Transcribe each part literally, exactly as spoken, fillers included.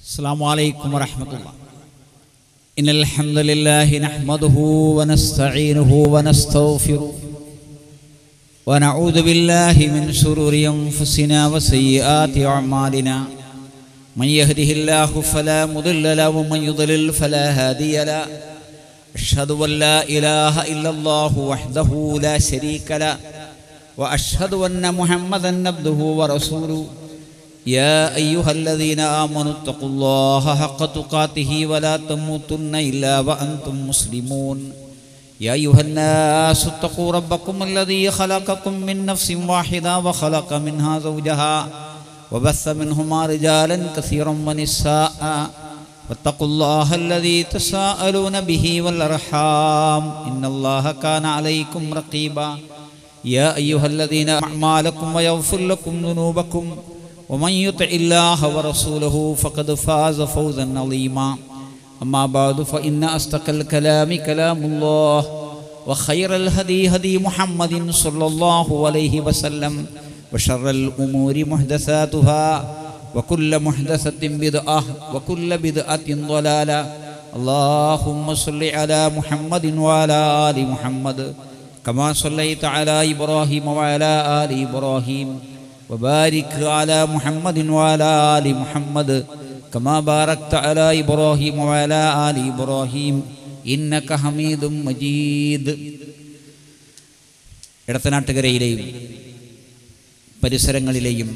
السلام عليكم ورحمة الله. إن الحمد لله نحمده ونستعينه ونستغفره ونعوذ بالله من شرور أنفسنا وسيئات أعمالنا. من يهده الله فلا مضل له ومن يضلل فلا هادي له. أشهد أن لا إله إلا الله وحده لا شريك له وأشهد أن محمدا عبده ورسوله. يا أيها الذين آمنوا اتقوا الله حق تقاته ولا تموتن إلا وأنتم مسلمون. يا أيها الناس اتقوا ربكم الذي خلقكم من نفس واحدة وخلق منها زوجها وبث منهما رجالا كثيرا ونساء واتقوا الله الذي تساءلون به والأرحام إن الله كان عليكم رقيبا. يا أيها الذين أعمالكم ويغفر لكم ذنوبكم ومن يطع الله ورسوله فقد فاز فوزا عظيما. أما بعد فإن أصدق الكلام كلام الله وخير الهدي هدي محمد صلى الله عليه وسلم وشر الأمور محدثاتها وكل محدثة بدعة وكل بدعة ضلالة. اللهم صل على محمد وعلى آل محمد كما صليت على إبراهيم وعلى آل إبراهيم وبارك على محمد وعلى آل محمد كما باركت على إبراهيم وعلى آل إبراهيم إنك حميد مجيد. ഇടത്തനാട്ടുകരയിലെയും പരിസരങ്ങളിലെയും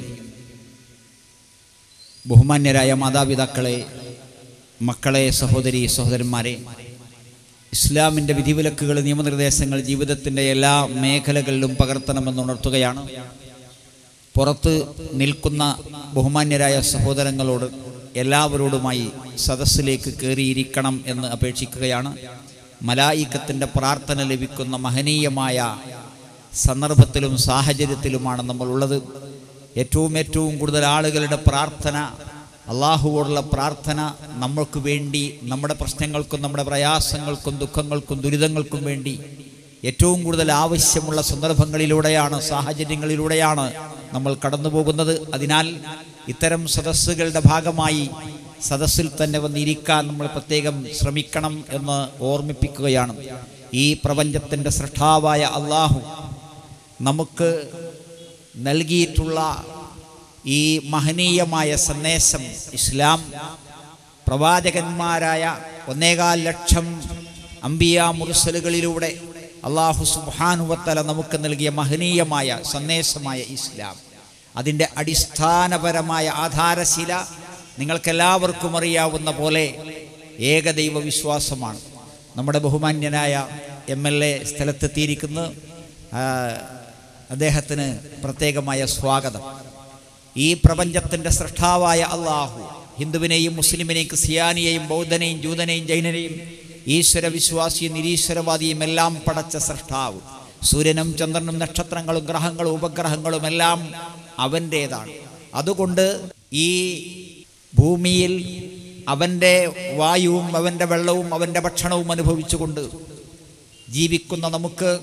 ബഹുമാന്യരായ മാതാപിതാക്കളെ, മക്കളെ, സഹോദരി സഹോദരന്മാരെ, ഇസ്ലാമിൻ്റെ വിധിവിലക്കുകൾ, നിയമനിർദ്ദേശങ്ങൾ ജീവിതത്തിൻ്റെ എല്ലാ മേഖലകളിലും പകർത്തണമെന്ന് ഉണർത്തുകയാണ്. പുറത്ത് നിൽക്കുന്ന ബഹുമാന്യരായ സഹോദരങ്ങളോട് എല്ലാവരോടുമായി സദസ്സിലേക്ക് കയറിയിരിക്കണം എന്ന് അപേക്ഷിക്കുകയാണ്. മലായിക്കത്തിൻ്റെ പ്രാർത്ഥന ലഭിക്കുന്ന മഹനീയമായ സന്ദർഭത്തിലും സാഹചര്യത്തിലുമാണ് നമ്മളുള്ളത്. ഏറ്റവും ഏറ്റവും കൂടുതൽ ആളുകളുടെ പ്രാർത്ഥന, അള്ളാഹുവോടുള്ള പ്രാർത്ഥന, നമ്മൾക്ക് വേണ്ടി, നമ്മുടെ പ്രശ്നങ്ങൾക്കും നമ്മുടെ പ്രയാസങ്ങൾക്കും ദുഃഖങ്ങൾക്കും ദുരിതങ്ങൾക്കും വേണ്ടി ഏറ്റവും കൂടുതൽ ആവശ്യമുള്ള സന്ദർഭങ്ങളിലൂടെയാണ്, സാഹചര്യങ്ങളിലൂടെയാണ് നമ്മൾ കടന്നു പോകുന്നത്. അതിനാൽ ഇത്തരം സദസ്സുകളുടെ ഭാഗമായി സദസ്സിൽ തന്നെ വന്നിരിക്കാൻ നമ്മൾ പ്രത്യേകം ശ്രമിക്കണം എന്ന് ഓർമ്മിപ്പിക്കുകയാണ്. ഈ പ്രപഞ്ചത്തിൻ്റെ സൃഷ്ടാവായ അള്ളാഹു നമുക്ക് നൽകിയിട്ടുള്ള ഈ മഹനീയമായ സന്ദേശം, ഇസ്ലാം, പ്രവാചകന്മാരായ ഒന്നേകാൽ ലക്ഷം അംബിയാ മുർസലുകളിലൂടെ അള്ളാഹു സുബ്ഹാനഹു വ തആല നമുക്ക് നൽകിയ മഹനീയമായ സന്ദേശമായ ഇസ്ലാം, അതിൻ്റെ അടിസ്ഥാനപരമായ ആധാരശില നിങ്ങൾക്കെല്ലാവർക്കും അറിയാവുന്ന പോലെ ഏകദൈവ വിശ്വാസമാണ്. നമ്മുടെ ബഹുമാന്യനായ എം എൽ എ സ്ഥലത്തെത്തിയിരിക്കുന്ന അദ്ദേഹത്തിന് പ്രത്യേകമായ സ്വാഗതം. ഈ പ്രപഞ്ചത്തിൻ്റെ സൃഷ്ടാവായ അള്ളാഹു ഹിന്ദുവിനെയും മുസ്ലിമിനെയും ക്രിസ്ത്യാനിയെയും ബൗദ്ധനെയും ജൂതനെയും ജൈനനെയും ഈശ്വര വിശ്വാസിയും നിരീശ്വരവാദിയും എല്ലാം പടച്ച സൃഷ്ടാവ്, സൂര്യനും ചന്ദ്രനും നക്ഷത്രങ്ങളും ഗ്രഹങ്ങളും ഉപഗ്രഹങ്ങളും എല്ലാം അവൻ്റേതാണ്. അതുകൊണ്ട് ഈ ഭൂമിയിൽ അവൻ്റെ വായുവും അവൻ്റെ വെള്ളവും അവൻ്റെ ഭക്ഷണവും അനുഭവിച്ചുകൊണ്ട് ജീവിക്കുന്ന നമുക്ക്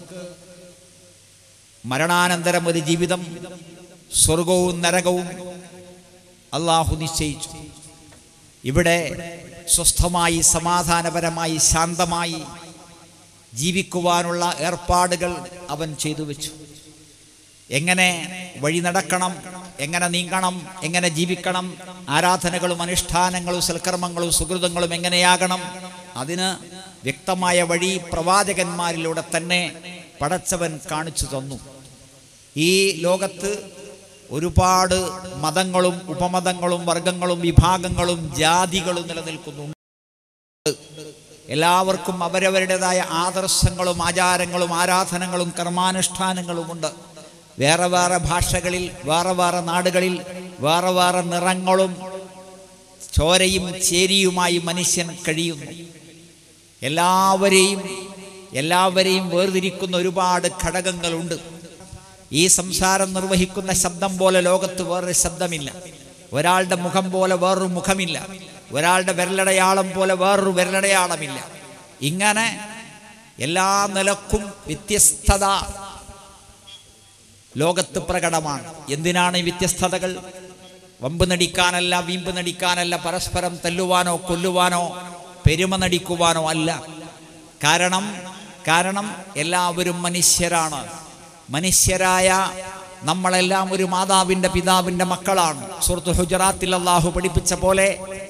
മരണാനന്തരം ഒരു ജീവിതം, സ്വർഗവും നരകവും അള്ളാഹു നിശ്ചയിച്ചു. ഇവിടെ സ്വസ്ഥമായി, സമാധാനപരമായി, ശാന്തമായി ജീവിക്കുവാനുള്ള ഏർപ്പാടുകൾ അവൻ ചെയ്തു വെച്ചു. എങ്ങനെ വഴി നടക്കണം, എങ്ങനെ നീങ്ങണം, എങ്ങനെ ജീവിക്കണം, ആരാധനകളും അനുഷ്ഠാനങ്ങളും സൽക്കർമ്മങ്ങളും സുഹൃതങ്ങളും എങ്ങനെയാകണം, അതിന് വ്യക്തമായ വഴി പ്രവാചകന്മാരിലൂടെ തന്നെ പടച്ചവൻ കാണിച്ചു തന്നു. ഈ ലോകത്ത് ഒരുപാട് മതങ്ങളും ഉപമതങ്ങളും വർഗങ്ങളും വിഭാഗങ്ങളും ജാതികളും നിലനിൽക്കുന്നുണ്ട്. എല്ലാവർക്കും അവരവരുടേതായ ആദർശങ്ങളും ആചാരങ്ങളും ആരാധനകളും കർമാനുഷ്ഠാനങ്ങളുമുണ്ട്. വേറെ വേറെ ഭാഷകളിൽ, വേറെ വേറെ നാടുകളിൽ, വേറെ വേറെ നിറങ്ങളും ചോരയും ചേരിയുമായി മനുഷ്യൻ കഴിയുന്നു. എല്ലാവരെയും എല്ലാവരെയും വേർതിരിക്കുന്ന ഒരുപാട് ഘടകങ്ങളുണ്ട്. ഈ സംസാരം നിർവഹിക്കുന്ന ശബ്ദം പോലെ ലോകത്ത് വേറൊരു ശബ്ദമില്ല. ഒരാളുടെ മുഖം പോലെ വേറൊരു മുഖമില്ല. ഒരാളുടെ വിരലടയാളം പോലെ വേറൊരു വിരലടയാളമില്ല. ഇങ്ങനെ എല്ലാ നിലക്കും വ്യത്യസ്തത ലോകത്ത് പ്രകടമാണ്. എന്തിനാണ് ഈ വ്യത്യസ്തതകൾ? വമ്പ് നടിക്കാനല്ല, വീമ്പ് നടിക്കാനല്ല, പരസ്പരം തല്ലുവാനോ കൊല്ലുവാനോ പെരുമ നടിക്കുവാനോ അല്ല. കാരണം കാരണം എല്ലാവരും മനുഷ്യരാണ്. മനുഷ്യരായ നമ്മളെല്ലാം ഒരു മാതാവിൻ്റെ പിതാവിൻ്റെ മക്കളാണ്. സൂറത്തുൽ ഹുജറാത്തിൽ അല്ലാഹു പഠിപ്പിച്ച പോലെ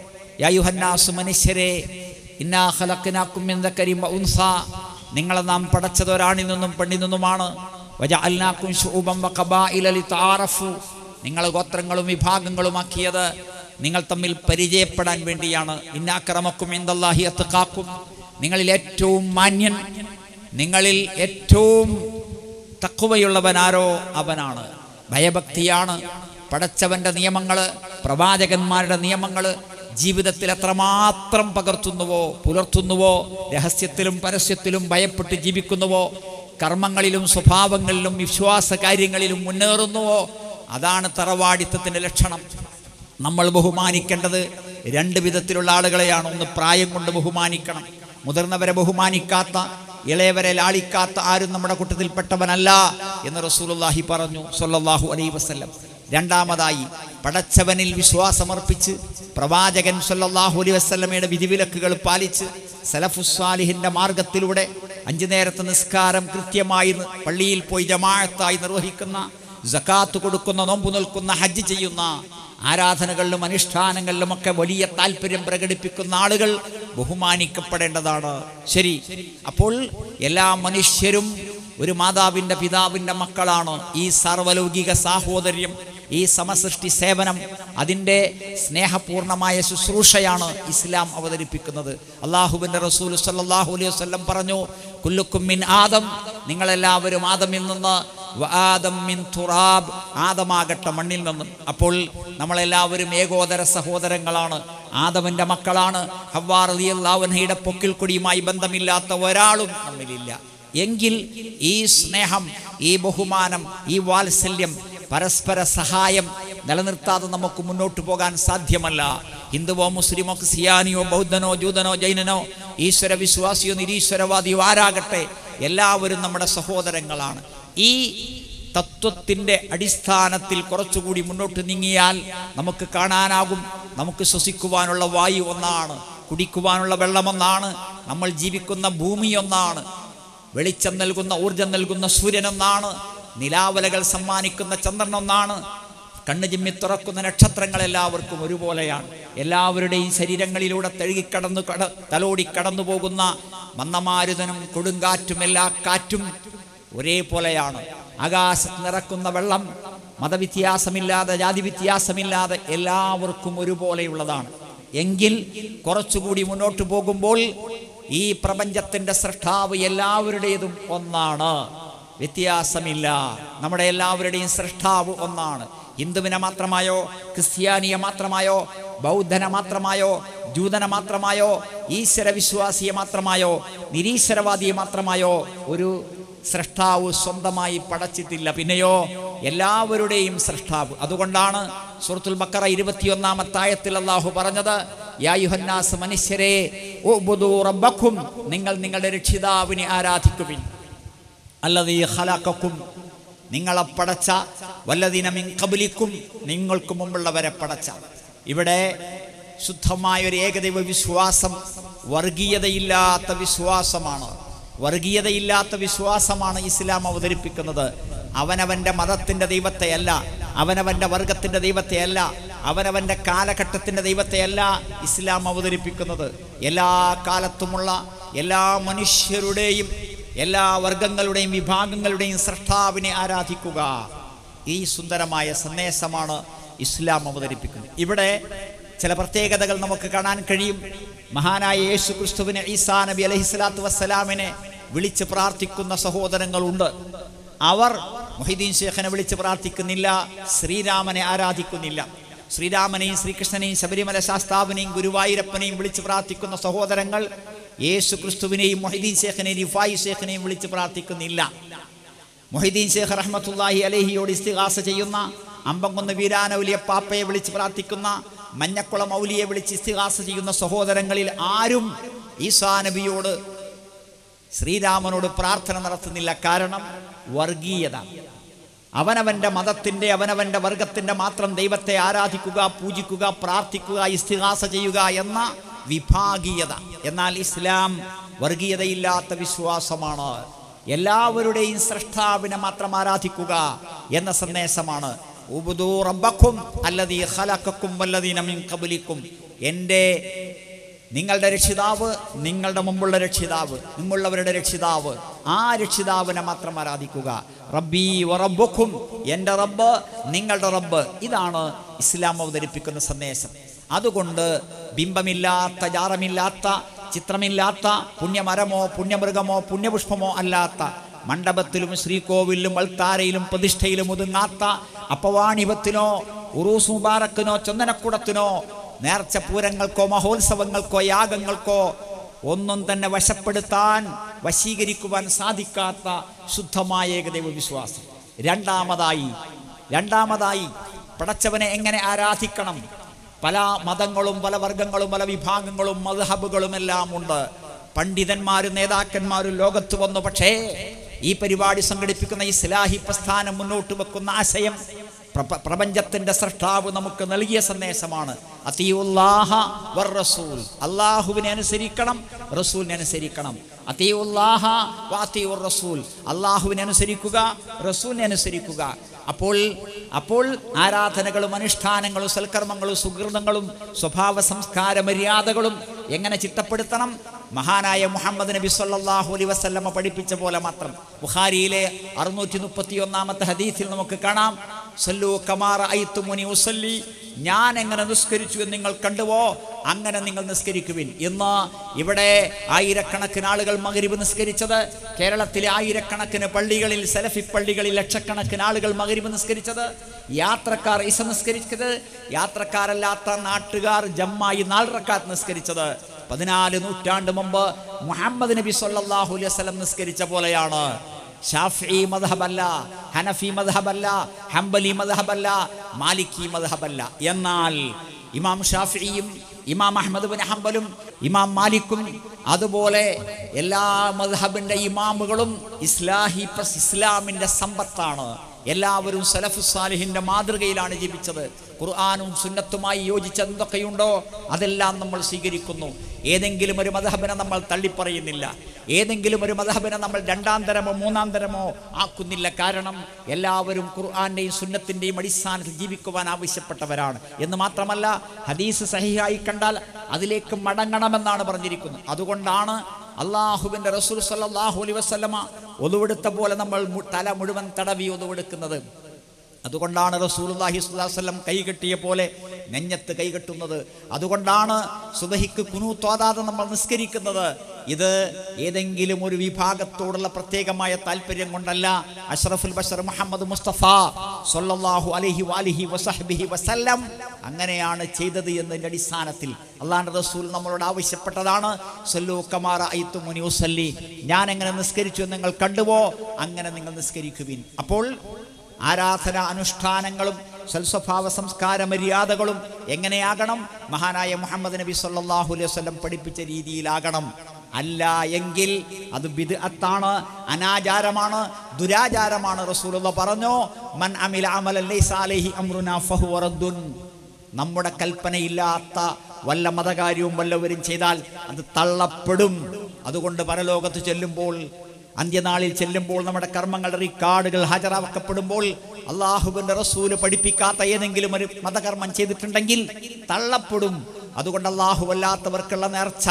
യാ അയ്യുഹന്നാസു മനുഷ്യരെ ഇന്നാ ഖലഖനാകും മിൻ ദക്കരിൻ വ ഉൻസാ, നിങ്ങളെ നാം പടച്ചത് ഒരാണിൽ നിന്നും പെണ്ണിൽ നിന്നുമാണ്. വജഅൽനാകും ശുഉബൻ വ ഖബായില ലിതആറഫു, നിങ്ങൾ ഗോത്രങ്ങളും വിഭാഗങ്ങളുമാക്കിയത് നിങ്ങൾ തമ്മിൽ പരിചയപ്പെടാൻ വേണ്ടിയാണ്. ഇന്ന അക്രമക്കും ഇൻദല്ലാഹി അത്ഖാക്കും, നിങ്ങളിൽ ഏറ്റവും മാന്യൻ, നിങ്ങളിൽ ഏറ്റവും തഖ്വയുള്ളവനാരോ അവനാണ്. ഭയഭക്തിയാണ്. പടച്ചവന്റെ നിയമങ്ങൾ, പ്രവാചകന്മാരുടെ നിയമങ്ങൾ ജീവിതത്തിൽ എത്രമാത്രം പകർത്തുന്നുവോ പുലർത്തുന്നുവോ, രഹസ്യത്തിലും പരസ്യത്തിലും ഭയപ്പെട്ട് ജീവിക്കുന്നുവോ, കർമ്മങ്ങളിലും സ്വഭാവങ്ങളിലും വിശ്വാസ കാര്യങ്ങളിലും മുന്നേറുന്നുവോ, അതാണ് തറവാടിത്തത്തിൻ്റെ ലക്ഷണം. നമ്മൾ ബഹുമാനിക്കേണ്ടത് രണ്ട് വിധത്തിലുള്ള ആളുകളെയാണ്. ഒന്ന്, പ്രായം കൊണ്ട് ബഹുമാനിക്കണം. മുതിർന്നവരെ ബഹുമാനിക്കാത്ത, ഇളയവരെ ലാളിക്കാത്ത ആരും നമ്മുടെ കൂട്ടത്തിൽപ്പെട്ടവനല്ല എന്ന് റസൂലുള്ളാഹി പറഞ്ഞു സ്വല്ലല്ലാഹു അലൈഹി വസല്ലം. രണ്ടാമതായി, പടച്ചവനിൽ വിശ്വാസമർപ്പിച്ച് പ്രവാചകൻ സ്വല്ലല്ലാഹു അലൈഹി വസല്ലമയുടെ വിധിവിലക്കുകൾ പാലിച്ച് സലഫുസ്സാലിഹിന്റെ മാർഗത്തിലൂടെ അഞ്ചു നേരത്തെ നിസ്കാരം കൃത്യമായി പള്ളിയിൽ പോയി ജമാഅത്തായി നിർവഹിക്കുന്ന, സകാത്ത് കൊടുക്കുന്ന, നോമ്പ് നിൽക്കുന്ന, ഹജ്ജ് ചെയ്യുന്ന, ആരാധനകളിലും അനുഷ്ഠാനങ്ങളിലുമൊക്കെ വലിയ താല്പര്യം പ്രകടിപ്പിക്കുന്ന ആളുകൾ ബഹുമാനിക്കപ്പെടേണ്ടതാണ്. ശരി, അപ്പോൾ എല്ലാ മനുഷ്യരും ഒരു മാതാവിൻ്റെ പിതാവിൻ്റെ മക്കളാണ്. ഈ സർവലൗകിക സാഹോദര്യം, ഈ സമസൃഷ്ടി സേവനം, അതിൻ്റെ സ്നേഹപൂർണമായ ശുശ്രൂഷയാണ് ഇസ്ലാം അവതരിപ്പിക്കുന്നത്. അള്ളാഹുവിൻ്റെ റസൂൽ സല്ലല്ലാഹു അലൈഹി വസല്ലം പറഞ്ഞു, കുല്ലുക്കും മിൻ ആദം, നിങ്ങളെല്ലാവരും ആദമിൽ നിന്ന്, വആദം മിൻ തുറാബ്, ആദമാകട്ടെ മണ്ണിൽ നിന്നും. അപ്പോൾ നമ്മളെല്ലാവരും ഏകോദര സഹോദരങ്ങളാണ്, ആദമിൻ്റെ മക്കളാണ്. ഹവ്വാ റളിയല്ലാഹു അൻഹയുടെ പൊക്കിൽ കൊടിയുമായി ബന്ധമില്ലാത്ത ഒരാളും നമ്മിലില്ല. എങ്കിൽ ഈ സ്നേഹം, ഈ ബഹുമാനം, ഈ വാത്സല്യം, പരസ്പര സഹായം നിലനിർത്താതെ നമുക്ക് മുന്നോട്ട് പോകാൻ സാധ്യമല്ല. ഹിന്ദുവോ മുസ്ലിമോ ക്രിസ്ത്യാനിയോ ബൗദ്ധനോ ജൂതനോ ജൈനനോ ഈശ്വര വിശ്വാസിയോ നിരീശ്വരവാദിയോ ആരാകട്ടെ, എല്ലാവരും നമ്മുടെ സഹോദരങ്ങളാണ്. ഈ തത്വത്തിൻ്റെ അടിസ്ഥാനത്തിൽ കുറച്ചുകൂടി മുന്നോട്ട് നീങ്ങിയാൽ നമുക്ക് കാണാനാകും, നമുക്ക് ശ്വസിക്കുവാനുള്ള വായു ഒന്നാണ്, കുടിക്കുവാനുള്ള വെള്ളമൊന്നാണ്, നമ്മൾ ജീവിക്കുന്ന ഭൂമി ഒന്നാണ്, വെളിച്ചം നൽകുന്ന ഊർജം നൽകുന്ന സൂര്യനൊന്നാണ്, നിലാവലകൾ സമ്മാനിക്കുന്ന ചന്ദ്രനൊന്നാണ്, കണ്ണ് ചിമ്മി തുറക്കുന്ന നക്ഷത്രങ്ങൾ എല്ലാവർക്കും ഒരുപോലെയാണ്. എല്ലാവരുടെയും ശരീരങ്ങളിലൂടെ തഴുകിക്കടന്നു കട തലോടി കടന്നു പോകുന്ന മന്ദമാരുതനും കൊടുങ്കാറ്റും എല്ലാ കാറ്റും ഒരേപോലെയാണ്. ആകാശത്ത് നിറക്കുന്ന വെള്ളം മതവ്യത്യാസമില്ലാതെ, ജാതി വ്യത്യാസമില്ലാതെ എല്ലാവർക്കും ഒരുപോലെയുള്ളതാണ്. എങ്കിൽ കുറച്ചുകൂടി മുന്നോട്ട് പോകുമ്പോൾ ഈ പ്രപഞ്ചത്തിൻ്റെ സൃഷ്ടാവ് എല്ലാവരുടേതും ഒന്നാണ്, വ്യത്യാസമില്ല. നമ്മുടെ എല്ലാവരുടെയും സൃഷ്ടാവ് ഒന്നാണ്. ഹിന്ദുവിനെ മാത്രമായോ, ക്രിസ്ത്യാനിയെ മാത്രമായോ, ബൗദ്ധനെ മാത്രമായോ, ജൂതനെ മാത്രമായോ, ഈശ്വര വിശ്വാസിയെ മാത്രമായോ, നിരീശ്വരവാദിയെ മാത്രമായോ ഒരു സൃഷ്ടാവ് സ്വന്തമായി പടച്ചിട്ടില്ല. പിന്നെയോ എല്ലാവരുടെയും സൃഷ്ടാവ്. അതുകൊണ്ടാണ് സൂറത്തുൽ ബഖറ ഇരുപത്തിയൊന്നാമത്തെ ആയത്തിൽ അല്ലാഹു പറഞ്ഞത്, യാ അയ്യുഹന്നാസ്, മനുഷ്യരെ, ഉഅ്ബുദൂ റബ്ബക്കും, നിങ്ങൾ നിങ്ങളുടെ രക്ഷിതാവിനെ ആരാധിക്കുവിൻ. അല്ലദീ ഖലഖക്കും, നിങ്ങളെ പടച്ച, വല്ലദീന മിൻ ഖബ്ലിക്കും, നിങ്ങൾക്ക് മുമ്പുള്ളവരെ പടച്ച. ഇവിടെ ശുദ്ധമായ ഒരു ഏകദൈവ വിശ്വാസം, വർഗീയതയില്ലാത്ത വിശ്വാസമാണ്. വർഗീയതയില്ലാത്ത വിശ്വാസമാണ് ഇസ്ലാം അവതരിപ്പിക്കുന്നത്. അവനവൻ്റെ മതത്തിൻ്റെ ദൈവത്തെയല്ല, അവനവൻ്റെ വർഗത്തിൻ്റെ ദൈവത്തെയല്ല, അവനവൻ്റെ കാലഘട്ടത്തിൻ്റെ ദൈവത്തെയല്ല ഇസ്ലാം അവതരിപ്പിക്കുന്നത്. എല്ലാ കാലത്തുമുള്ള എല്ലാ മനുഷ്യരുടെയും എല്ലാ വർഗങ്ങളുടെയും വിഭാഗങ്ങളുടെയും സൃഷ്ടാവിനെ ആരാധിക്കുക. ഈ സുന്ദരമായ സന്ദേശമാണ് ഇസ്ലാം അവതരിപ്പിക്കുന്നത്. ഇവിടെ ചില പ്രത്യേകതകൾ നമുക്ക് കാണാൻ കഴിയും. മഹാനായ യേശു ക്രിസ്തുവിനെ, ഈസാ നബി അലൈഹിസ്സലാത്തു വസ്സലാമിനെ വിളിച്ച് പ്രാർത്ഥിക്കുന്ന സഹോദരങ്ങളുണ്ട്. അവർ മുഹീദ്ദീൻ ശൈഖിനെ വിളിച്ച് പ്രാർത്ഥിക്കുന്നില്ല, ശ്രീരാമനെ ആരാധിക്കുന്നില്ല. ശ്രീരാമനെയും ശ്രീകൃഷ്ണനെയും ശബരിമല ശാസ്താവിനെയും ഗുരുവായൂരപ്പനെയും വിളിച്ച് പ്രാർത്ഥിക്കുന്ന സഹോദരങ്ങൾ യേശു ക്രിസ്തുവിനെയും മുഹീദ്ദീൻ ശൈഖിനെയും റിഫായി ശൈഖിനെയും വിളിച്ച് പ്രാർത്ഥിക്കുന്നില്ല. മുഹീദ്ദീൻ ശൈഖ് റഹ്മത്തുള്ളാഹി അലൈഹിയോട് ഇസ്തിഗാസ ചെയ്യുന്ന, അമ്പംകുന്ന് വീരാനൗലിയ പാപ്പയെ വിളിച്ച് പ്രാർത്ഥിക്കുന്ന, മഞ്ഞക്കുളം ഔലിയെ വിളിച്ച് ഇസ്തിഗാസ ചെയ്യുന്ന സഹോദരങ്ങളിൽ ആരും ഈസാ നബിയോട്, ശ്രീരാമനോട് പ്രാർത്ഥന നടത്തുന്നില്ല. കാരണം വർഗീയത. അവനവൻ്റെ മതത്തിൻ്റെ അവനവൻ്റെ വർഗത്തിൻ്റെ മാത്രം ദൈവത്തെ ആരാധിക്കുക, പൂജിക്കുക, പ്രാർത്ഥിക്കുക, ഇസ്തിഗാസ ചെയ്യുക എന്ന വിഭാഗീയത. എന്നാൽ ഇസ്ലാം വർഗീയതയില്ലാത്ത വിശ്വാസമാണ്. എല്ലാവരുടെയും സ്രഷ്ടാവിനെ മാത്രം ആരാധിക്കുക എന്ന സന്ദേശമാണ്. ഉബ്ദൂ റബ്ബക്കും അല്ലദീ ഖലഖക്കും വല്ലദീന മിൻ ഖബ്ലിക്കും. എൻ്റെ നിങ്ങളുടെ രക്ഷിതാവ്, നിങ്ങളുടെ മുമ്പുള്ള രക്ഷിതാവ്, മുമ്പുള്ളവരുടെ രക്ഷിതാവ്, ആ രക്ഷിതാവിനെ മാത്രം ആരാധിക്കുക. റബ്ബി വ റബ്ബുക്കും, എൻ്റെ റബ്ബ് നിങ്ങളുടെ റബ്ബ്. ഇതാണ് ഇസ്ലാം അവതരിപ്പിക്കുന്ന സന്ദേശം. അതുകൊണ്ട് ബിംബമില്ലാത്ത, ജാറമില്ലാത്ത, ചിത്രമില്ലാത്ത, പുണ്യമരമോ പുണ്യമൃഗമോ പുണ്യപുഷ്പമോ അല്ലാത്ത, മണ്ഡപത്തിലും ശ്രീകോവിലും അൾത്താരയിലും പ്രതിഷ്ഠയിലും ഒതുങ്ങാത്ത, അപ്പവാണിപത്തിനോ ഉറൂസ് മുബാറക്കിനോ ചന്ദനക്കുടത്തിനോ നേർച്ചപൂരങ്ങൾക്കോ മഹോത്സവങ്ങൾക്കോ യാഗങ്ങൾക്കോ ഒന്നും തന്നെ വശപ്പെടുത്താൻ, വശീകരിക്കുവാൻ സാധിക്കാത്ത ശുദ്ധമായ ഏകദൈവ വിശ്വാസം. രണ്ടാമതായി രണ്ടാമതായി പടച്ചവനെ എങ്ങനെ ആരാധിക്കണം? പല മതങ്ങളും പല വർഗങ്ങളും പല വിഭാഗങ്ങളും മദ്ഹബുകളും എല്ലാം ഉണ്ട്. പണ്ഡിതന്മാരും നേതാക്കന്മാരും ലോകത്ത് വന്നു. പക്ഷേ ഈ പരിപാടി സംഘടിപ്പിക്കുന്ന ഇസ്ലാഹി പ്രസ്ഥാനം മുന്നോട്ട് വെക്കുന്ന ആശയം പ്രപഞ്ചത്തിന്റെ സൃഷ്ടാവ് നമുക്ക് നൽകിയ സന്ദേശമാണ്. അത്തിയുല്ലാഹ വർ റസൂൽ, അല്ലാഹുവിനെ അനുസരിക്കണം, റസൂലിനെ അനുസരിക്കണം. അത്തിയുല്ലാഹ വ അത്തിയുർ റസൂൽ, അല്ലാഹുവിനെ അനുസരിക്കുക, റസൂലിനെ അനുസരിക്കുക. അപ്പോൾ അപ്പോൾ ആരാധനകളും അനുഷ്ഠാനങ്ങളും സൽക്കർമ്മങ്ങളും സുഹൃതങ്ങളും സ്വഭാവ സംസ്കാര മര്യാദകളും എങ്ങനെ ചിട്ടപ്പെടുത്തണം? മഹാനായ മുഹമ്മദ് നബി സല്ലല്ലാഹു അലൈഹി വസല്ലമ പഠിപ്പിച്ച പോലെ മാത്രം. ബുഖാരിയിലെ അറുന്നൂറ്റി മുപ്പത്തി ഒന്നാമത്തെ ഹദീസിൽ നമുക്ക് കാണാം, സല്ലു കമാ റഅയ്തുമുനി ഉസല്ലി, ഞാൻ എങ്ങനെ നിസ്കരിച്ചു എന്ന് നിങ്ങൾ കണ്ടുവോ അങ്ങനെ നിങ്ങൾ നിസ്കരിക്കുവിൻ. ഇന്ന് ഇവിടെ ആയിരക്കണക്കിന് ആളുകൾ മഗ്രിബ് നിസ്കരിച്ചത്, കേരളത്തിലെ ആയിരക്കണക്കിന് പള്ളികളിൽ, സലഫി പള്ളികളിൽ ലക്ഷക്കണക്കിന് ആളുകൾ മഗ്രിബ് നിസ്കരിച്ചത്, യാത്രക്കാർ ഇശ നിസ്കരിച്ചത്, യാത്രക്കാരല്ലാത്ത നാട്ടുകാർ ജമ്മായി നാല് റക്അത്ത് നിസ്കരിച്ചത് പതിനാല് നൂറ്റാണ്ട് മുമ്പ് മുഹമ്മദ് നബി സല്ലല്ലാഹു അലൈഹി വസല്ലം നിസ്കരിച്ച പോലെയാണ്. ഷാഫിഈ മദ്ഹബല്ല, ഹനഫി മദ്ഹബല്ല, ഹംബലി മദ്ഹബല്ല, മാലിക്കി മദ്ഹബല്ല. എന്നാൽ ഇമാം ഷാഫിഈയും ഇമാം അഹ്മദ് ബിൻ ഹംബലും ഇമാം മാലിക്കും അതുപോലെ എല്ലാ മദ്ഹബിൻ്റെ ഇമാമുകളും ഇസ്ലാഹി ഇസ്ലാമിൻ്റെ സമ്പത്താണ്. എല്ലാവരും സലഫു സാലിഹിൻ്റെ മാതൃകയിലാണ് ജീവിച്ചത്. ഖുർആനും സുന്നത്തുമായി യോജിച്ച എന്തൊക്കെയുണ്ടോ അതെല്ലാം നമ്മൾ സ്വീകരിക്കുന്നു. ഏതെങ്കിലും ഒരു മദ്ഹബിനെ നമ്മൾ തള്ളിപ്പറയുന്നില്ല. ഏതെങ്കിലും ഒരു മദ്ഹബിനെ നമ്മൾ രണ്ടാം തരമോ മൂന്നാം തരമോ ആക്കുന്നില്ല. കാരണം എല്ലാവരും ഖുർആന്റെയും സുന്നത്തിൻ്റെയും അടിസ്ഥാനത്തിൽ ജീവിക്കുവാൻ ആവശ്യപ്പെട്ടവരാണ് എന്ന് മാത്രമല്ല, ഹദീസ് സഹിഹായി കണ്ടാൽ അതിലേക്ക് മടങ്ങണമെന്നാണ് പറഞ്ഞിരിക്കുന്നത്. അതുകൊണ്ടാണ് അള്ളാഹുവിൻ്റെ റസൂൽ സല്ലല്ലാഹു അലൈഹി വസല്ലമ ഒതുവെടുത്ത പോലെ നമ്മൾ തല മുഴുവൻ തടവി ഒതുവെടുക്കുന്നത്. അതുകൊണ്ടാണ് റസൂലുള്ളാഹി സ്വല്ലല്ലാഹു അലൈഹി വസല്ലം കൈകെട്ടിയ പോലെ നെഞ്ഞത്ത് കൈകെട്ടുന്നത്. അതുകൊണ്ടാണ് സുബഹിക്ക് ഖുനൂത്ത് ഓതാതെ നമ്മൾ നിസ്കരിക്കുന്നത്. ഇത് ഏതെങ്കിലും ഒരു വിഭാഗത്തോടുള്ള പ്രത്യേകമായ താല്പര്യം കൊണ്ടല്ല. അഷ്റഫുൽ ബശർ മുഹമ്മദ് മുസ്തഫ സ്വല്ലല്ലാഹു അലൈഹി വഅലിഹി വസഹ്ബിഹി വസല്ലം അങ്ങനെയാണ് ചെയ്തത് എന്നതിൻ്റെ അടിസ്ഥാനത്തിൽ അള്ളാഹുവിൻ്റെ റസൂൽ നമ്മളോട് ആവശ്യപ്പെട്ടതാണ്, സല്ലു കമാ റഅയ്തുമുനി ഉസല്ലി, ഞാൻ എങ്ങനെ നിസ്കരിച്ചു എന്ന് നിങ്ങൾ കണ്ടുവോ അങ്ങനെ നിങ്ങൾ നിസ്കരിക്കുവിൻ. അപ്പോൾ ആരാധന അനുഷ്ഠാനങ്ങളും സൽസ്വഭാവ സംസ്കാര മര്യാദകളും എങ്ങനെയാകണം? മഹാനായ മുഹമ്മദ് നബി സല്ലല്ലാഹു അലൈഹി വസല്ലം പഠിപ്പിച്ച രീതിയിലാകണം. അല്ല എങ്കിൽ അത് ബിദ്അത്താണ്, അനാചാരമാണ്, ദുരാചാരമാണ്. റസൂലുള്ളാഹി പറഞ്ഞു, മൻ അമില അമലൻ ലൈസ അലൈഹി അംറുനാ ഫഹുവ റദ്ദുൻ. നമ്മുടെ കൽപ്പനയില്ലാത്ത വല്ല മതകാര്യവും വല്ലവരും ചെയ്താൽ അത് തള്ളപ്പെടും. അതുകൊണ്ട് പരലോകത്ത് ചെല്ലുമ്പോൾ, അന്ത്യനാളിൽ ചെല്ലുമ്പോൾ, നമ്മുടെ കർമ്മങ്ങളുടെ റിക്കാർഡുകൾ ഹാജരാക്കപ്പെടുമ്പോൾ അള്ളാഹുവിൻ്റെ റസൂല് പഠിപ്പിക്കാത്ത ഏതെങ്കിലും ഒരു മതകർമ്മം ചെയ്തിട്ടുണ്ടെങ്കിൽ തള്ളപ്പെടും. അതുകൊണ്ട് അല്ലാഹുവല്ലാത്തവർക്കുള്ള നേർച്ച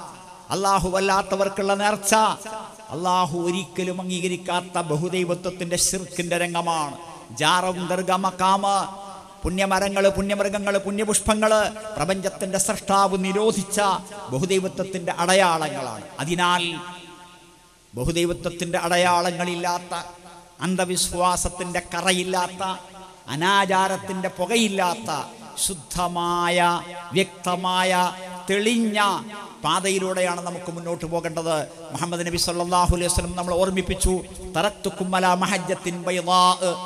അല്ലാഹുവല്ലാത്തവർക്കുള്ള നേർച്ച അള്ളാഹു ഒരിക്കലും അംഗീകരിക്കാത്ത ബഹുദൈവത്വത്തിന്റെ ശിർക്കിന്റെ രംഗമാണ്. ജാറം ദർഗ മഖാമ, പുണ്യമരങ്ങള്, പുണ്യമൃഗങ്ങള്, പുണ്യപുഷ്പങ്ങള് പ്രപഞ്ചത്തിന്റെ സൃഷ്ടാവ് നിരോധിച്ച ബഹുദൈവത്വത്തിന്റെ അടയാളങ്ങളാണ്. അതിനാൽ ബഹുദൈവത്വത്തിന്റെ അടയാളങ്ങളില്ലാത്ത, അന്ധവിശ്വാസത്തിന്റെ കറയില്ലാത്ത, അനാചാരത്തിന്റെ പുകയില്ലാത്ത ശുദ്ധമായ, വ്യക്തമായ, തെളിഞ്ഞ പാതയിലൂടെയാണ് നമുക്ക് മുന്നോട്ട് പോകേണ്ടത്. മുഹമ്മദ് നബി സല്ലല്ലാഹു അലൈഹി വസല്ലം നമ്മൾ ഓർമ്മിപ്പിച്ചു, തറക്തുക്കും അലാ മഹജ്ജത്തിൻ ബൈദാ,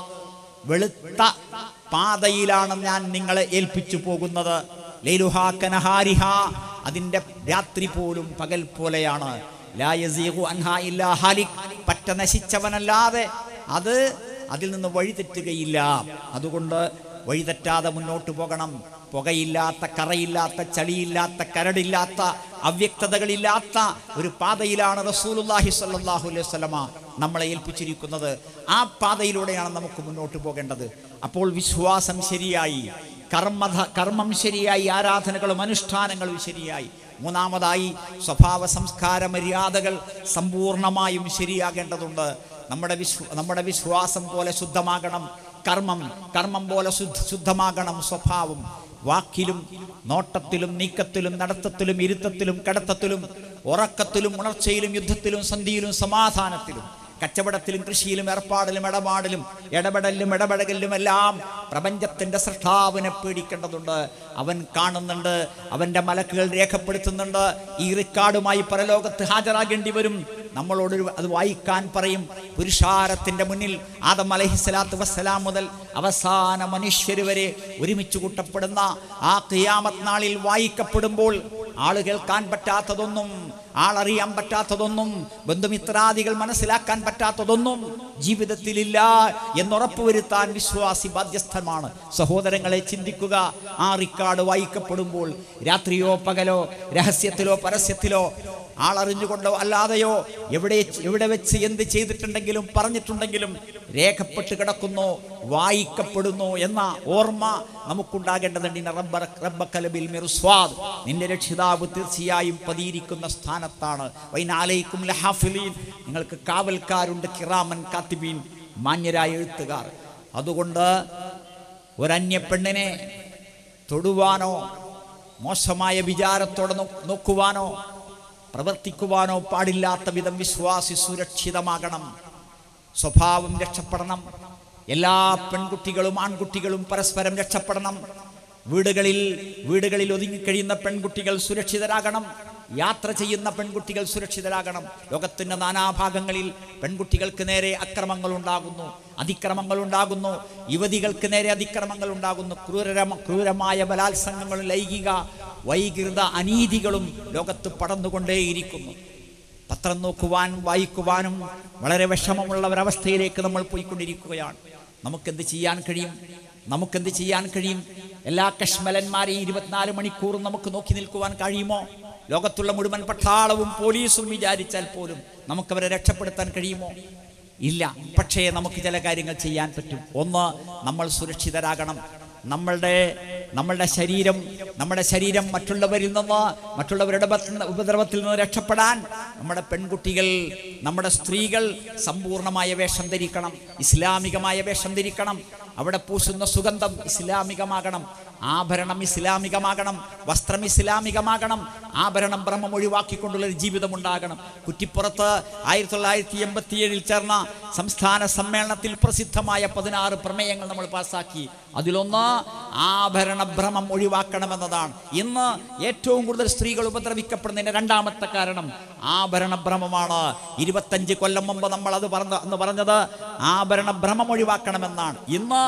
വെളുത്ത പാതയിലാണ് ഞാൻ നിങ്ങളെ ഏൽപ്പിച്ചു പോകുന്നത്. ലൈലുഹാ കനഹാരിഹാ, അതിൻ്റെ രാത്രി പോലും പകൽ പോലെയാണ്. ലാ യസീഗു അൻഹാ ഇല്ലാ ഹാലിക്, പറ്റ നശിച്ചവനല്ലാതെ അത് അതിൽ നിന്ന് വഴിതെറ്റുകയില്ല. അതുകൊണ്ട് വഴിതെറ്റാതെ മുന്നോട്ട് പോകണം. പുകയില്ലാത്ത, കറയില്ലാത്ത, ചളിയില്ലാത്ത, കരടില്ലാത്ത, അവ്യക്തതകളില്ലാത്ത ഒരു പാതയിലാണ് റസൂലുള്ളാഹി സ്വല്ലല്ലാഹു അലൈഹി വസല്ലമ നമ്മളെ ഏൽപ്പിച്ചിരിക്കുന്നത്. ആ പാതയിലൂടെയാണ് നമുക്ക് മുന്നോട്ട് പോകേണ്ടത്. അപ്പോൾ വിശ്വാസം ശരിയായി, കർമ്മ കർമ്മം ശരിയായി, ആരാധനകളും അനുഷ്ഠാനങ്ങളും ശരിയായി. മൂന്നാമതായി സ്വഭാവ സംസ്കാര മര്യാദകൾ സമ്പൂർണമായും ശരിയാകേണ്ടതുണ്ട്. നമ്മുടെ വിശ്വ നമ്മുടെ വിശ്വാസം പോലെ ശുദ്ധമാകണം കർമ്മം, കർമ്മം പോലെ ശുദ്ധ ശുദ്ധമാകണം സ്വഭാവം. വാക്കിലും നോട്ടത്തിലും നീക്കത്തിലും നടത്തത്തിലും ഇരുത്തത്തിലും കിടത്തത്തിലും ഉറക്കത്തിലും ഉണർച്ചയിലും യുദ്ധത്തിലും സന്ധിയിലും സമാധാനത്തിലും കച്ചവടത്തിലും കൃഷിയിലും ഏർപ്പാടിലും ഇടപാടിലും ഇടപെടലിലും ഇടപെടലിലും എല്ലാം പ്രപഞ്ചത്തിൻ്റെ സൃഷ്ടാവിനെ പേടിക്കേണ്ടതുണ്ട്. അവൻ കാണുന്നുണ്ട്, അവൻ്റെ മലക്കുകൾ രേഖപ്പെടുത്തുന്നുണ്ട്. ഈ റിക്കാർഡുമായി പരലോകത്ത് ഹാജരാകേണ്ടി വരും. നമ്മളോട് അത് വായിക്കാൻ പറയും. പുരുഷാരത്തിൻ്റെ മുന്നിൽ ആദം അലൈഹിസ്സലാത്തു വസ്സലാം മുതൽ അവസാന മനുഷ്യർ വരെ ഒരുമിച്ച് കൂട്ടപ്പെടുന്ന ആ ഖിയാമത്ത് നാളിൽ വായിക്കപ്പെടുമ്പോൾ ആള് കേൾക്കാൻ പറ്റാത്തതൊന്നും, ആളറിയാൻ പറ്റാത്തതൊന്നും, ബന്ധുമിത്രാദികൾ മനസ്സിലാക്കാൻ പറ്റാത്തതൊന്നും ജീവിതത്തിലില്ല എന്നുറപ്പുവരുത്താൻ വിശ്വാസി ബാധ്യസ്ഥമാണ്. സഹോദരങ്ങളെ, ചിന്തിക്കുക. ആ റിക്കാർഡ് വായിക്കപ്പെടുമ്പോൾ രാത്രിയോ പകലോ രഹസ്യത്തിലോ പരസ്യത്തിലോ ആളറിഞ്ഞുകൊണ്ടോ അല്ലാതെയോ എവിടെ എവിടെ വെച്ച് എന്ത് ചെയ്തിട്ടുണ്ടെങ്കിലും പറഞ്ഞിട്ടുണ്ടെങ്കിലും രേഖപ്പെട്ട് കിടക്കുന്നു, വായിക്കപ്പെടുന്നു എന്ന ഓർമ്മ നമുക്കുണ്ടാകേണ്ടതുണ്ട്. നിന്റെ രക്ഷിതാവ് തീർച്ചയായും പതിയിരിക്കുന്ന സ്ഥാനത്താണ്. വൈനാലൈക്കും ലഹാഫിലീൻ, നിങ്ങൾക്ക് കാവൽക്കാരുണ്ട്, കിറാമൻ കാത്തിബീൻ, മാന്യരായ എഴുത്തുകാർ. അതുകൊണ്ട് ഒരന്യ പെണ്ണിനെ തൊടുവാനോ മോശമായ വിചാരത്തോടെ നോക്കുവാനോ പ്രവർത്തിക്കുവാനോ പാടില്ലാത്ത വിധം വിശ്വാസി സുരക്ഷിതമാകണം. സ്വഭാവം രക്ഷപ്പെടണം. എല്ലാ പെൺകുട്ടികളും ആൺകുട്ടികളും പരസ്പരം രക്ഷപ്പെടണം. വീടുകളിൽ വീടുകളിൽ ഒതുങ്ങിക്കഴിയുന്ന പെൺകുട്ടികൾ സുരക്ഷിതരാകണം. യാത്ര ചെയ്യുന്ന പെൺകുട്ടികൾ സുരക്ഷിതരാകണം. ലോകത്തിൻ്റെ നാനാഭാഗങ്ങളിൽ പെൺകുട്ടികൾക്ക് നേരെ അക്രമങ്ങൾ ഉണ്ടാകുന്നു, അതിക്രമങ്ങൾ ഉണ്ടാകുന്നു. യുവതികൾക്ക് നേരെ അതിക്രമങ്ങൾ ഉണ്ടാകുന്നു. ക്രൂരമ ക്രൂരമായ ബലാത്സംഗങ്ങളും ലൈംഗിക വൈകൃത അനീതികളും ലോകത്ത് പടർന്നുകൊണ്ടേയിരിക്കുന്നു. പത്രം നോക്കുവാൻ വായിക്കുവാനും വളരെ വിഷമമുള്ള ഒരവസ്ഥയിലേക്ക് നമ്മൾ പോയിക്കൊണ്ടിരിക്കുകയാണ്. നമുക്കെന്ത് ചെയ്യാൻ കഴിയും? നമുക്കെന്ത് ചെയ്യാൻ കഴിയും? എല്ലാ കശ്മലന്മാരെയും ഇരുപത്തിനാല് മണിക്കൂറും നമുക്ക് നോക്കി നിൽക്കുവാൻ കഴിയുമോ? ലോകത്തുള്ള മുഴുവൻ പട്ടാളവും പോലീസും വിചാരിച്ചാൽ പോലും നമുക്കവരെ രക്ഷപ്പെടുത്താൻ കഴിയുമോ? ഇല്ല. പക്ഷേ നമുക്ക് ചില കാര്യങ്ങൾ ചെയ്യാൻ പറ്റും. ഒന്ന്, നമ്മൾ സുരക്ഷിതരാകണം. നമ്മളുടെ നമ്മളുടെ ശരീരം നമ്മുടെ ശരീരം മറ്റുള്ളവരിൽ നിന്ന്, മറ്റുള്ളവരുടെ ഉപദ്രവത്തിൽ നിന്ന് രക്ഷപ്പെടാൻ നമ്മുടെ പെൺകുട്ടികൾ, നമ്മുടെ സ്ത്രീകൾ സമ്പൂർണമായ വേഷം ധരിക്കണം, ഇസ്ലാമികമായ വേഷം ധരിക്കണം. അവിടെ പൂശുന്ന സുഗന്ധം ഇസ്ലാമികമാകണം, ആഭരണം ഇസ്ലാമികമാകണം, വസ്ത്രം ഇസ്ലാമികമാകണം, ആഭരണം ഭ്രമം ഒഴിവാക്കിക്കൊണ്ടുള്ളൊരു ജീവിതം ഉണ്ടാകണം. കുറ്റിപ്പുറത്ത് ആയിരത്തി തൊള്ളായിരത്തി എൺപത്തി ഏഴിൽ ചേർന്ന സംസ്ഥാന സമ്മേളനത്തിൽ പ്രസിദ്ധമായ പതിനാറ് പ്രമേയങ്ങൾ നമ്മൾ പാസ്സാക്കി. അതിലൊന്ന് ആഭരണ ഭ്രമം ഒഴിവാക്കണമെന്നതാണ്. ഇന്ന് ഏറ്റവും കൂടുതൽ സ്ത്രീകൾ ഉപദ്രവിക്കപ്പെടുന്നതിന്റെ രണ്ടാമത്തെ കാരണം ആഭരണ ഭ്രമമാണ്. ഇരുപത്തഞ്ച് കൊല്ലം മുമ്പ് നമ്മൾ അത് പറഞ്ഞ എന്ന് പറഞ്ഞത് ആഭരണ ഭ്രമം ഒഴിവാക്കണമെന്നാണ്. ഇന്ന്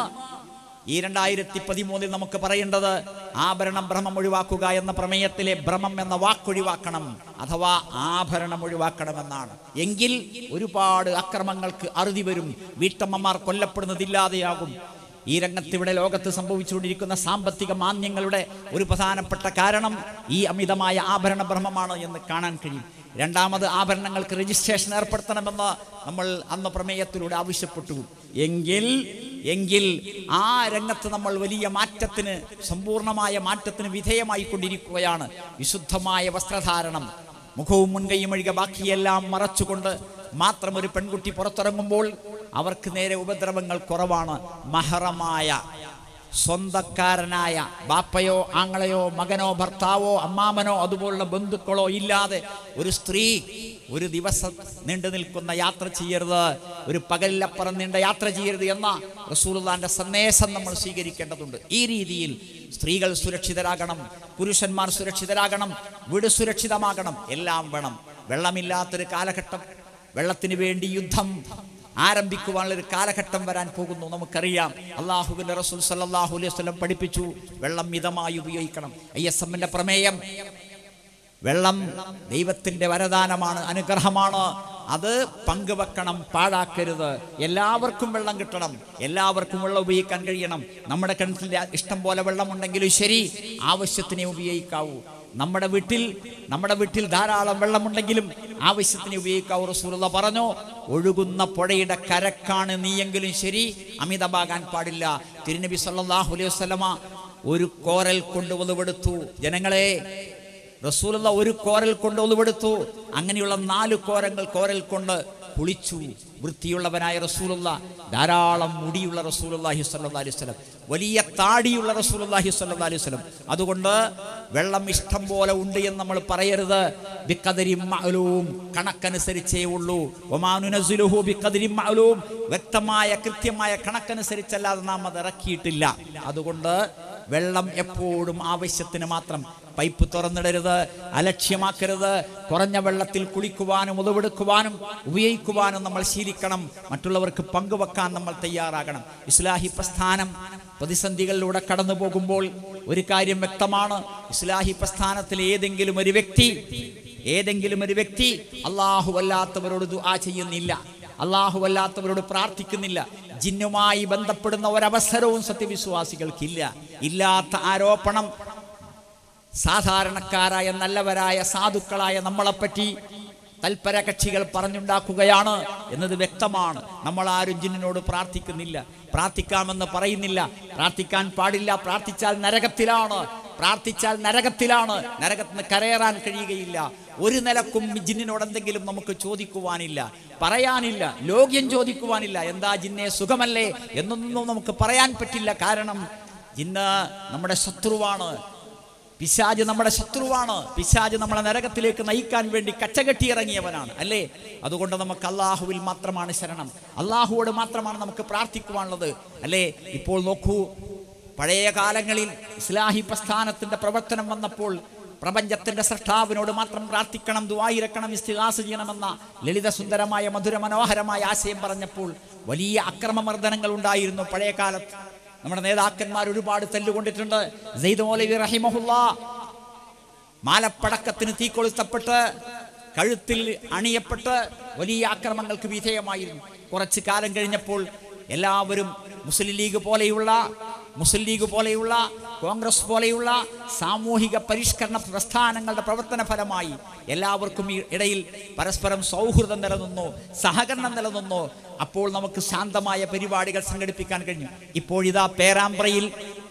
ഈ രണ്ടായിരത്തി പതിമൂന്നിൽ നമുക്ക് പറയേണ്ടത് ആഭരണം ഭ്രമം ഒഴിവാക്കുക എന്ന പ്രമേയത്തിലെ ഭ്രമം എന്ന വാക്കൊഴിവാക്കണം, അഥവാ ആഭരണം ഒഴിവാക്കണമെന്നാണ്. എങ്കിൽ ഒരുപാട് അക്രമങ്ങൾക്ക് അറുതി വരും, വീട്ടമ്മമാർ കൊല്ലപ്പെടുന്നതില്ലാതെയാകും. ഈ രംഗത്ത് ഇവിടെ ലോകത്ത് സംഭവിച്ചുകൊണ്ടിരിക്കുന്ന സാമ്പത്തിക മാന്ദ്യങ്ങളുടെ ഒരു പ്രധാനപ്പെട്ട കാരണം ഈ അമിതമായ ആഭരണ ഭ്രമമാണ് എന്ന് കാണാൻ കഴിയും. രണ്ടാമത്, ആഭരണങ്ങൾക്ക് രജിസ്ട്രേഷൻ ഏർപ്പെടുത്തണമെന്ന് നമ്മൾ അന്ന് പ്രമേയത്തിലൂടെ ആവശ്യപ്പെട്ടു. എങ്കിൽ എങ്കിൽ ആ രംഗത്ത് നമ്മൾ വലിയ മാറ്റത്തിന്, സമ്പൂർണമായ മാറ്റത്തിന് വിധേയമായി കൊണ്ടിരിക്കുകയാണ്. വിശുദ്ധമായ വസ്ത്രധാരണം, മുഖവും മുൻകൈയും ഒഴികെ ബാക്കിയെല്ലാം മറച്ചുകൊണ്ട് മാത്രം ഒരു പെൺകുട്ടി പുറത്തിറങ്ങുമ്പോൾ അവർക്ക് നേരെ ഉപദ്രവങ്ങൾ കുറവാണ്. മഹറമായ സ്വന്തക്കാരനായ ബാപ്പയോ ആങ്ങളയോ മകനോ ഭർത്താവോ അമ്മാമനോ അതുപോലുള്ള ബന്ധുക്കളോ ഇല്ലാതെ ഒരു സ്ത്രീ ഒരു ദിവസം നീണ്ടു നിൽക്കുന്ന യാത്ര ചെയ്യരുത്, ഒരു പകലിലപ്പുറം നീണ്ട യാത്ര ചെയ്യരുത് എന്ന റസൂലുള്ളാഹിന്റെ സന്ദേശം നമ്മൾ സ്വീകരിക്കേണ്ടതുണ്ട്. ഈ രീതിയിൽ സ്ത്രീകൾ സുരക്ഷിതരാകണം, പുരുഷന്മാർ സുരക്ഷിതരാകണം, വീട് സുരക്ഷിതമാകണം, എല്ലാം വേണം. വെള്ളമില്ലാത്തൊരു കാലഘട്ടം, വെള്ളത്തിന് വേണ്ടി യുദ്ധം ആരംഭിക്കുവാനുള്ളൊരു കാലഘട്ടം വരാൻ പോകുന്നു. നമുക്കറിയാം, അള്ളാഹുവിന്റെ റസൂൽ സല്ലല്ലാഹു അലൈഹി വസല്ലം പഠിപ്പിച്ചു, വെള്ളം മിതമായി ഉപയോഗിക്കണം. ഐ എസ് എമ്മിന്റെ പ്രമേയം വെള്ളം ദൈവത്തിൻ്റെ വരദാനമാണ്, അനുഗ്രഹമാണ്. അത് പങ്കുവെക്കണം, പാഴാക്കരുത്. എല്ലാവർക്കും വെള്ളം കിട്ടണം, എല്ലാവർക്കും വെള്ളം ഉപയോഗിക്കാൻ കഴിയണം. നമ്മുടെ കിണറ്റിൽ ഇഷ്ടം പോലെ വെള്ളമുണ്ടെങ്കിലും ശരി, ആവശ്യത്തിനെ ഉപയോഗിക്കാവൂ. നമ്മുടെ വീട്ടിൽ നമ്മുടെ വീട്ടിൽ ധാരാളം വെള്ളമുണ്ടെങ്കിലും ആവശ്യത്തിന് ഉപയോഗിക്കാവൂ. റസൂലുള്ളാഹി പറഞ്ഞു, ഒഴുകുന്ന പുഴയുടെ കരക്കാണ് നീയെങ്കിലും ശരി, അമിതമാകാൻ പാടില്ല. തിരുനബി സല്ലല്ലാഹു അലൈഹി വസല്ലമ ഒരു കോരൽ കൊണ്ട് ഒളിവെടുത്തു. ജനങ്ങളെ, റസൂലുള്ളാഹി ഒരു കോരൽ കൊണ്ട് ഒളിവെടുത്തു. അങ്ങനെയുള്ള നാല് കോരങ്ങൾ കോരൽ കൊണ്ട് കുളിച്ചു. വൃത്തിയുള്ളവനായ റസൂലുള്ളാഹി, ധാരാളം മുടിയുള്ള റസൂലുള്ളാഹി സ്വല്ലല്ലാഹു അലൈഹി വസല്ലം, വലിയ താടിയുള്ള റസൂലുള്ളാഹി സ്വല്ലല്ലാഹു അലൈഹി വസല്ലം. അതുകൊണ്ട് വെള്ളം ഇഷ്ടം പോലെ ഉണ്ട് എന്ന് നമ്മൾ പറയരുത്. ബിഖദരി മഅലൂം, കണക്കനുസരിച്ചേ ഉള്ളൂ. വമാ നുനസിലുഹു ബിഖദരി മഅലൂം, വ്യക്തമായ കൃത്യമായ കണക്കനുസരിച്ചല്ലാതെ നാം അത് ഇറക്കിയിട്ടില്ല. അതുകൊണ്ട് വെള്ളം എപ്പോഴും ആവശ്യത്തിന് മാത്രം. പൈപ്പ് തുറന്നിടരുത്, അലക്ഷ്യമാക്കരുത്. കുറഞ്ഞ വെള്ളത്തിൽ കുളിക്കുവാനും ഉളവെടുക്കുവാനും ഉപയോഗിക്കുവാനും നമ്മൾ ശീലിക്കണം. മറ്റുള്ളവർക്ക് പങ്കുവെക്കാൻ നമ്മൾ തയ്യാറാകണം. ഇസ്ലാഹി പ്രസ്ഥാനം പ്രതിസന്ധികളിലൂടെ കടന്നു പോകുമ്പോൾ ഒരു കാര്യം വ്യക്തമാണ്. ഇസ്ലാഹി പ്രസ്ഥാനത്തിൽ ഏതെങ്കിലും ഒരു വ്യക്തി ഏതെങ്കിലും ഒരു വ്യക്തി അല്ലാഹു അല്ലാത്തവരോട് ദുആ ചെയ്യുന്നില്ല, അല്ലാഹു അല്ലാത്തവരോട് പ്രാർത്ഥിക്കുന്നില്ല. ജിന്നുമായി ബന്ധപ്പെടുന്ന ഒരവസരവും സത്യവിശ്വാസികൾക്കില്ല. ഇല്ലാത്ത ആരോപണം സാധാരണക്കാരായ നല്ലവരായ സാധുക്കളായ നമ്മളെപ്പറ്റി തൽപര കക്ഷികൾ പറഞ്ഞുണ്ടാക്കുകയാണ് എന്നത് വ്യക്തമാണ്. നമ്മൾ ആരും ജിന്നിനോട് പ്രാർത്ഥിക്കുന്നില്ല, പ്രാർത്ഥിക്കാമെന്ന് പറയുന്നില്ല. പ്രാർത്ഥിക്കാൻ പാടില്ല. പ്രാർത്ഥിച്ചാൽ നരകത്തിലാണ്, പ്രാർത്ഥിച്ചാൽ നരകത്തിലാണ് നരകത്തിൽ നിന്ന് കരയേറാൻ കഴിയുകയില്ല. ഒരു നിലക്കും ജിന്നിനോട് എന്തെങ്കിലും നമുക്ക് ചോദിക്കുവാനില്ല, പറയാനില്ല, ലോക്യം ചോദിക്കുവാനില്ല. എന്താ ജിന്നെ, സുഖമല്ലേ എന്നൊന്നും നമുക്ക് പറയാൻ പറ്റില്ല. കാരണം ജിന്ന് നമ്മുടെ ശത്രുവാണ്, പിശാച് നമ്മുടെ ശത്രുവാണ്. പിശാച് നമ്മളെ നരകത്തിലേക്ക് നയിക്കാൻ വേണ്ടി കച്ചകെട്ടി ഇറങ്ങിയവനാണ്, അല്ലേ? അതുകൊണ്ട് നമുക്ക് അള്ളാഹുവിൽ മാത്രമാണ് ശരണം, അള്ളാഹുവോട് മാത്രമാണ് നമുക്ക് പ്രാർത്ഥിക്കുവാനുള്ളത്, അല്ലേ? ഇപ്പോൾ നോക്കൂ, പഴയ കാലങ്ങളിൽ ഇസ്ലാഹി പ്രസ്ഥാനത്തിന്റെ പ്രവർത്തനം വന്നപ്പോൾ പ്രപഞ്ചത്തിന്റെ സൃഷ്ടാവിനോട് മാത്രം പ്രാർത്ഥിക്കണം, ദുആയിരക്കണം, ഇസ്തിഗാസ ചെയ്യണമെന്ന ലളിതസുന്ദരമായ മധുര മനോഹരമായ ആശയം പറഞ്ഞപ്പോൾ വലിയ അക്രമമർദ്ദനങ്ങൾ ഉണ്ടായിരുന്നു പഴയ കാലത്ത്. നമ്മുടെ നേതാക്കന്മാർ ഒരുപാട് തല്ലുകൊണ്ടിട്ടുണ്ട്. സെയ്ദ് മൗലവി റഹിമഹുല്ലാഹ് മാലപ്പടക്കത്തിന് തീക്കൊളുത്തപ്പെട്ട് കഴുത്തിൽ അണിയപ്പെട്ട് വലിയ ആക്രമണങ്ങൾക്ക് വിധേയമായിരുന്നു. കുറച്ചു കാലം കഴിഞ്ഞപ്പോൾ എല്ലാവരും മുസ്ലിം ലീഗ് പോലെയുള്ള മുസ്ലിം ലീഗ് പോലെയുള്ള കോൺഗ്രസ് പോലെയുള്ള സാമൂഹിക പരിഷ്കരണ പ്രസ്ഥാനങ്ങളുടെ പ്രവർത്തന ഫലമായി എല്ലാവർക്കും ഇടയിൽ പരസ്പരം സൗഹൃദം നിലനിന്നു, സഹകരണം നിലനിന്നു. അപ്പോൾ നമുക്ക് ശാന്തമായ പരിപാടികൾ സംഘടിപ്പിക്കാൻ കഴിഞ്ഞു. ഇപ്പോഴിതാ പേരാമ്പ്രയിൽ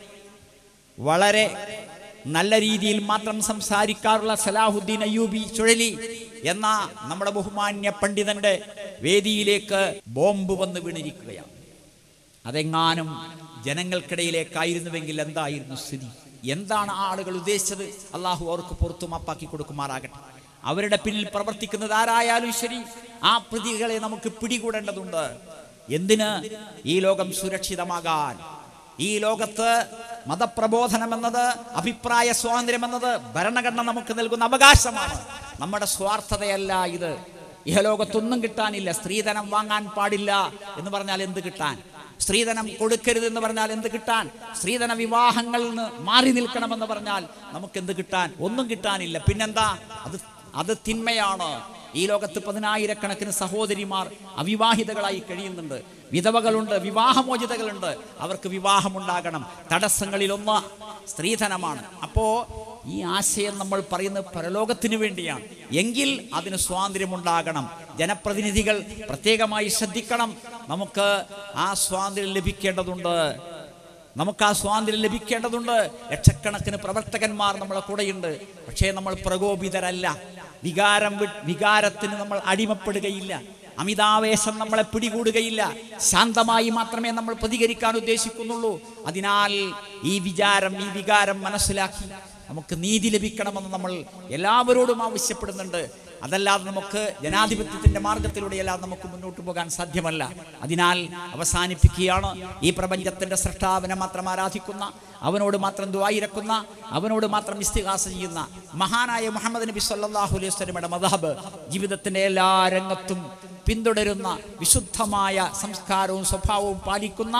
വളരെ നല്ല രീതിയിൽ മാത്രം സംസാരിക്കാറുള്ള സലാഹുദ്ദീൻ അയ്യൂബി ചുഴലി എന്ന നമ്മുടെ ബഹുമാന്യ പണ്ഡിതന്റെ വേദിയിലേക്ക് ബോംബ് വന്ന് വീണിരിക്കുകയാണ്. അതെങ്ങാനും ജനങ്ങൾക്കിടയിലേക്കായിരുന്നുവെങ്കിൽ എന്തായിരുന്നു സ്ഥിതി? എന്താണ് ആളുകൾ ഉദ്ദേശിച്ചത്? അള്ളാഹു അവർക്ക് പുറത്തു മാപ്പാക്കി കൊടുക്കുമാറാകട്ടെ. അവരുടെ പിന്നിൽ പ്രവർത്തിക്കുന്നത് ആരായാലും ശരി, ആ പ്രതികളെ നമുക്ക് പിടികൂടേണ്ടതുണ്ട്. എന്തിന്? ഈ ലോകം സുരക്ഷിതമാകാൻ. ഈ ലോകത്ത് മതപ്രബോധനം എന്നത്, അഭിപ്രായ സ്വാതന്ത്ര്യം എന്നത് ഭരണഘടന നമുക്ക് നൽകുന്ന അവകാശമാണ്. നമ്മുടെ സ്വാർത്ഥതയല്ല ഇത്. ഇഹലോകത്തൊന്നും കിട്ടാനില്ല. സ്ത്രീധനം വാങ്ങാൻ പാടില്ല എന്ന് പറഞ്ഞാൽ എന്ത് കിട്ടാൻ? സ്ത്രീധനം കൊടുക്കരുത് എന്ന് പറഞ്ഞാൽ എന്ത് കിട്ടാൻ? സ്ത്രീധന വിവാഹങ്ങളിൽ നിന്ന് മാറി നിൽക്കണമെന്ന് പറഞ്ഞാൽ നമുക്ക് എന്ത് കിട്ടാൻ? ഒന്നും കിട്ടാനില്ല. പിന്നെന്താ? അത് അത് തിന്മയാണ്. ഈ ലോകത്ത് പതിനായിരക്കണക്കിന് സഹോദരിമാർ അവിവാഹിതകളായി കഴിയുന്നുണ്ട്, വിധവകളുണ്ട്, വിവാഹമോചിതകളുണ്ട്. അവർക്ക് വിവാഹമുണ്ടാകണം. തടസ്സങ്ങളിലൊന്ന് സ്ത്രീധനമാണ്. അപ്പോ ഈ ആശയം നമ്മൾ പറയുന്നത് പരലോകത്തിന് വേണ്ടിയാണ്. എങ്കിൽ അതിന് സ്വാതന്ത്ര്യമുണ്ടാകണം. ജനപ്രതിനിധികൾ പ്രത്യേകമായി ശ്രദ്ധിക്കണം. നമുക്ക് ആ സ്വാതന്ത്ര്യം ലഭിക്കേണ്ടതുണ്ട്. നമുക്ക് ആ സ്വാതന്ത്ര്യം ലഭിക്കേണ്ടതുണ്ട്. ലക്ഷക്കണക്കിന് പ്രവർത്തകന്മാർ നമ്മളെ കൂടെയുണ്ട്. പക്ഷേ നമ്മൾ പ്രകോപിതരല്ല. വികാരം വികാരത്തിന് നമ്മൾ അടിമപ്പെടുകയില്ല. അമിതാവേശം നമ്മളെ പിടികൂടുകയില്ല. ശാന്തമായി മാത്രമേ നമ്മൾ പ്രതികരിക്കാൻ ഉദ്ദേശിക്കുന്നുള്ളൂ. അതിനാൽ ഈ വിചാരം ഈ വികാരം മനസ്സിലാക്കി നമുക്ക് നീതി ലഭിക്കണമെന്ന് നമ്മൾ എല്ലാവരോടും ആവശ്യപ്പെടുന്നുണ്ട്. അതല്ലാതെ നമുക്ക് ജനാധിപത്യത്തിന്റെ മാർഗത്തിലൂടെയല്ലാതെ നമുക്ക് മുന്നോട്ട് പോകാൻ സാധ്യമല്ല. അതിനാൽ അവസാനിപ്പിക്കുകയാണ്. ഈ പ്രപഞ്ചത്തിന്റെ സൃഷ്ടാവിനെ മാത്രം ആരാധിക്കുന്ന, അവനോട് മാത്രം ദുആയിരക്കുന്ന, അവനോട് മാത്രം ഇസ്തിഗാസ ചെയ്യുന്ന മഹാനായ മുഹമ്മദ് നബി സല്ലല്ലാഹു അലൈഹി വസല്ലമയുടെ മദ്ഹബ് ജീവിതത്തിന്റെ എല്ലാ രംഗത്തും പിന്തുടരുന്ന, വിശുദ്ധമായ സംസ്കാരവും സ്വഭാവവും പാലിക്കുന്ന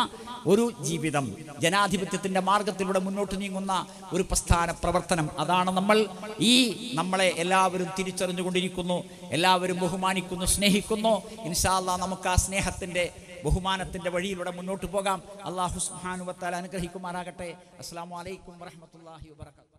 ഒരു ജീവിതം, ജനാധിപത്യത്തിൻ്റെ മാർഗത്തിലൂടെ മുന്നോട്ട് നീങ്ങുന്ന ഒരു പ്രസ്ഥാന പ്രവർത്തനം. അതാണ് നമ്മൾ ഈ നമ്മളെ എല്ലാവരും തിരിച്ചറിഞ്ഞുകൊണ്ടിരിക്കുന്നു, എല്ലാവരും ബഹുമാനിക്കുന്നു, സ്നേഹിക്കുന്നു. ഇൻഷാ അല്ലാഹ് നമുക്ക് ആ സ്നേഹത്തിൻ്റെ ബഹുമാനത്തിൻ്റെ വഴിയിലൂടെ മുന്നോട്ട് പോകാം. അല്ലാഹു സുബ്ഹാനഹു വ തആല അനുഗ്രഹിക്കുമാറാകട്ടെ. അസ്സലാമു അലൈക്കും വറഹ്മത്തുള്ളാഹി വബറകാതുഹു.